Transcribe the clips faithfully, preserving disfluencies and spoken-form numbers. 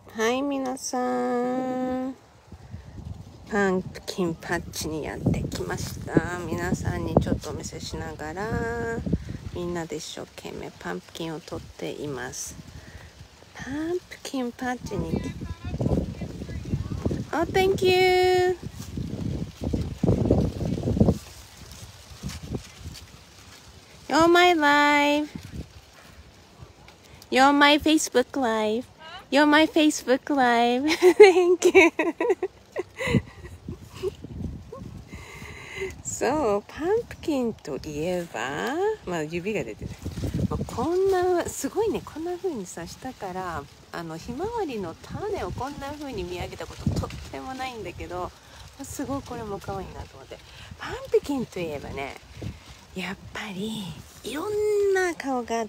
はい、皆さん。パンプキンパッチにやってきました。皆さんにちょっとお見せしながら、みんなで一生懸命パンプキンを取っています。パンプキンパッチに。Oh, thank you! You're my live. You're my Facebook live. You're my Facebook live. Thank you. そう、パンプキンといえば、まあ指が出てる。まあ、こんな、すごいね、こんな風にさ、下から、あの、ひまわりの種をこんな風に見上げたこととってもないんだけど、すごいこれも可愛いなと思って。パンプキンといえばね、やっぱり、いろんな顔があって、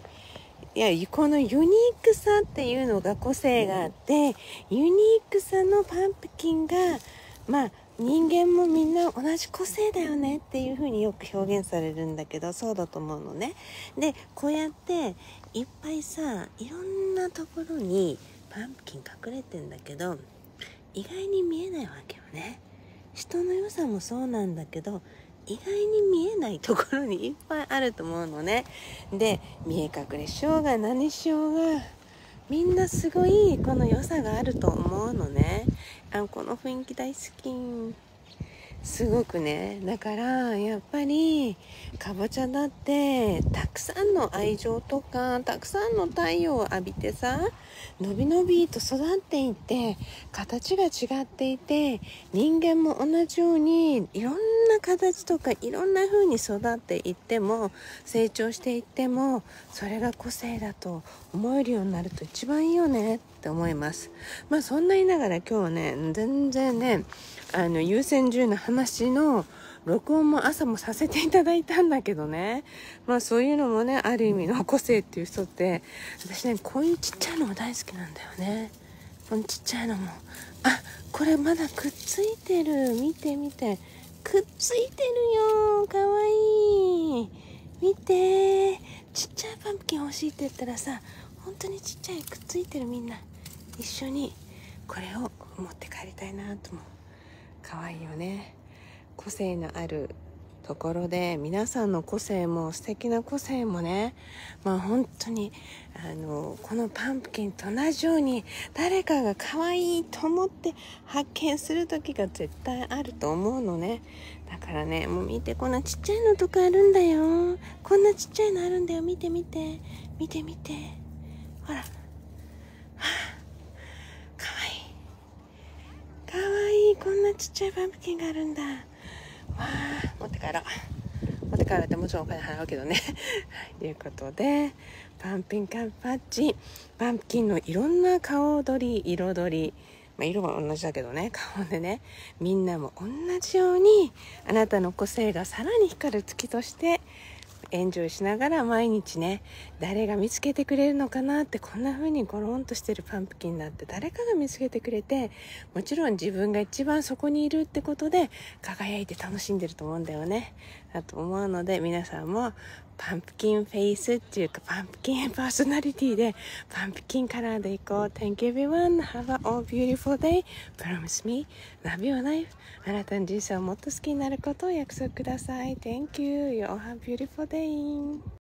いや、このユニークさっていうのが個性があって、ユニークさのパンプキンが、まあ、人間もみんな同じ個性だよねっていう風によく表現されるんだけど、そうだと思うのね。で、こうやっていっぱいさ、いろんなところにパンプキン隠れてんだけど、意外に見えないわけよね。人の良さもそうなんだけど、意外に見えないところにいっぱいあると思うのね。で、見え隠れしようが何しようが、みんなすごいこの良さがあると思うのね。あ、この雰囲気大好き。すごくね。だからやっぱりかぼちゃだってたくさんの愛情とかたくさんの太陽を浴びてさ、のびのびと育っていって形が違っていて、人間も同じようにいろんな形とかいろんな風に育っていっても成長していっても、それが個性だと思えるようになると一番いいよねって思います。まあそんな言いながら今日はね、全然ね、あの優先順位の話の録音も朝もさせていただいたんだけどね、まあそういうのもね、ある意味の個性っていう人って、私ね、こういうちっちゃいのも大好きなんだよね。このちっちゃいのも、あ、これまだくっついてる、見て見て、くっついてるよ、かわいい、見て、ちっちゃいパンプキン欲しいって言ったらさ、本当にちっちゃいくっついてる。みんな一緒にこれを持って帰りたいなと思う。可愛いよね。個性のあるところで、皆さんの個性も素敵な個性もね、まあ本当にあのこのパンプキンと同じように誰かが可愛いと思って発見する時が絶対あると思うのね。だからね、もう見て、こんなちっちゃいのとかあるんだよ。こんなちっちゃいのあるんだよ。見て見て見て見て、ほら、はあ、かわいいかわいい、こんなちっちゃいパンプキンがあるんだ。わあ、持って帰ろう。持って帰るってもちろんお金払うけどね。ということで、パンプキンカンパッチ、パンプキンのいろんな顔取り、彩り、まあ、色は同じだけどね、顔でね、みんなも同じようにあなたの個性がさらに光る月としてエンジョイしながら毎日ね、誰が見つけてくれるのかなって、こんな風にゴロンとしてるパンプキンだって誰かが見つけてくれて、もちろん自分が一番そこにいるってことで輝いて楽しんでると思うんだよね。だと思うので、皆さんもパンプキンフェイスっていうかパンプキンパーソナリティでパンプキンカラーでいこう。 Thank you everyone, have a all beautiful day, promise me, love your life。 あなたの人生をもっと好きになることを約束ください。 Thank you, you all have a beautiful day.